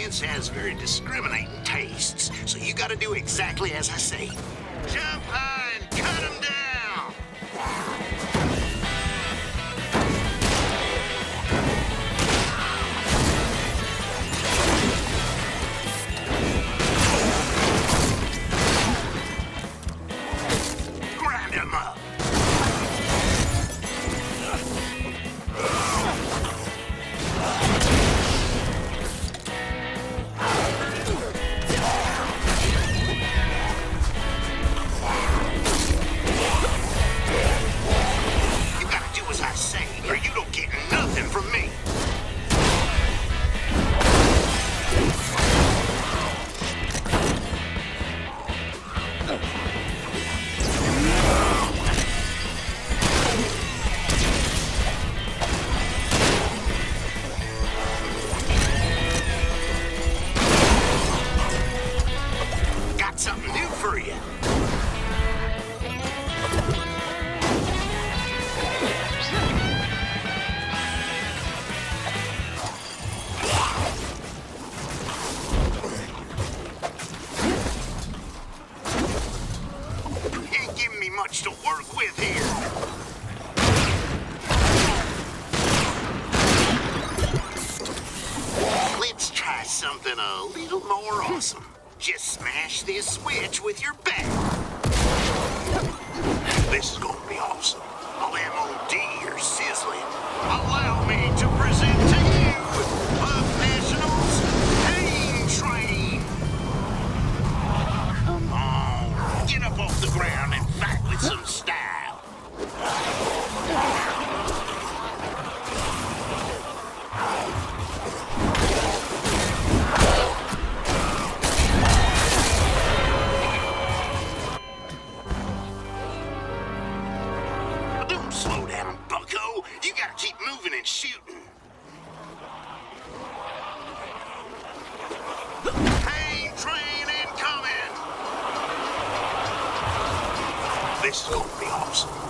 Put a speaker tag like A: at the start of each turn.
A: Lance has very discriminating tastes, so you gotta do exactly as I say. Jump high and cut him down! Grind him up! Or you don't get nothing from me. Got something new for you. Much to work with here. Let's try something a little more awesome. Just smash this switch with your back. This is gonna be awesome. All them OD are sizzling. Allow me to present to you Buff National's Pain Train. Come on, get up off the ground and fight with some style. Don't slow down, bucko. You gotta keep moving and shooting. Pain train incoming! This is gonna be awesome.